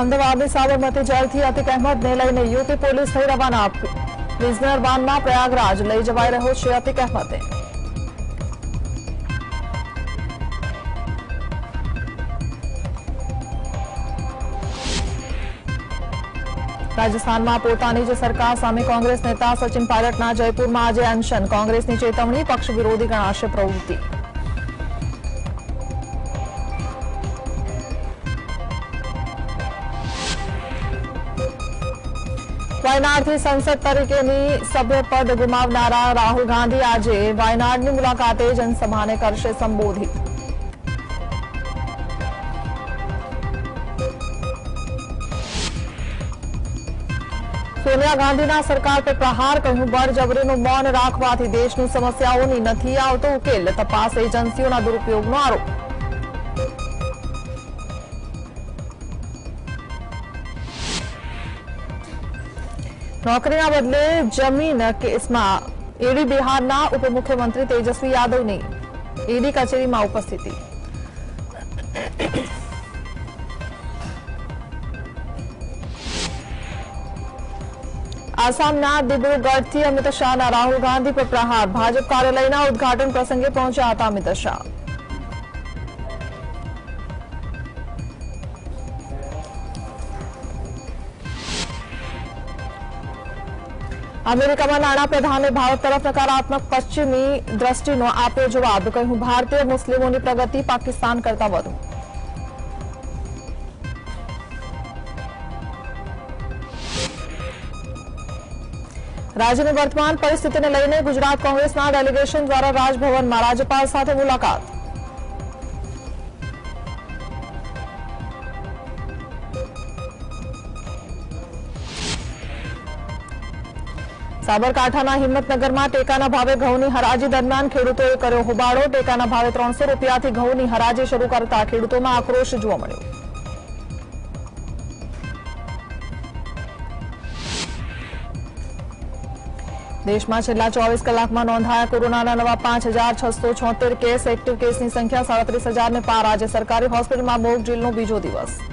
અમદાવાદની સાબરમતી જેલથી અતિક અહેમદને લઈને UP police થઈ રવાના। પ્રિઝનર વાનમાં પ્રયાગરાજ લઈ જવાઈ રહ્યો છે અતિક અહેમદને। રાજસ્થાનમાં પોતાની જ સરકાર સામે કોંગ્રેસ નેતા સચિન પાયલટના જયપુરમાં આજે અનશન। કોંગ્રેસની ચેતવણી, પક્ષ વિરોધી ગણાશે પ્રવૃત્તિ। વાયનાડથી સંસદ તરીકેની સભ્યપદ ગુમાવનારા રાહુલ ગાંધી આજે વાયનાડની મુલાકાતે જનસભાને કરશે સંબોધિત। સોનિયા ગાંધીના સરકાર પર પ્રહાર, કહ્યું બળજબરીનું મૌન રાખવાથી દેશની સમસ્યાઓની નથી આવતો ઉકેલ। તપાસ એજન્સીઓના દુરુપયોગનો આરોપ। નોકરીના બદલે જમીન કેસમાં ઈડી બિહારના ઉપમુખ્યમંત્રી તેજસ્વી યાદવની ઈડી કચેરીમાં ઉપસ્થિતિ। આસામના દિબ્રુગઢથી અમિત શાહના રાહુલ ગાંધી પર પ્રહાર। ભાજપ કાર્યાલયના ઉદઘાટન પ્રસંગે પહોંચ્યા હતા અમિત શાહ। અમેરિકામાં નાણાપ્રધાને ભારત તરફ નકારાત્મક પશ્ચિમી દ્રષ્ટિનો આપ્યો જવાબ। કહ્યું ભારતીય મુસ્લિમોની પ્રગતિ પાકિસ્તાન કરતા વધુ। રાજ્યની વર્તમાન પરિસ્થિતિને લઈને ગુજરાત કોંગ્રેસના ડેલિગેશન દ્વારા રાજભવનમાં રાજ્યપાલ સાથે મુલાકાત। સાબરકાંઠાના હિંમતનગરમાં ટેકાના ભાવે ઘઉંની હરાજી દરમિયાન ખેડૂતોએ કર્યો હોબાળો। ટેકાના ભાવે 300 રૂપિયાથી ઘઉંની હરાજી શરૂ કરતા ખેડૂતોમાં આક્રોશ જોવા મળ્યો। દેશમાં છેલ્લા 24 કલાકમાં નોંધાયા કોરોનાના નવા 5,676 કેસ। એક્ટિવ કેસની સંખ્યા 37,000ને પાર। આજે સરકારી હોસ્પિટલમાં મોક ડ્રીલનો બીજો દિવસ।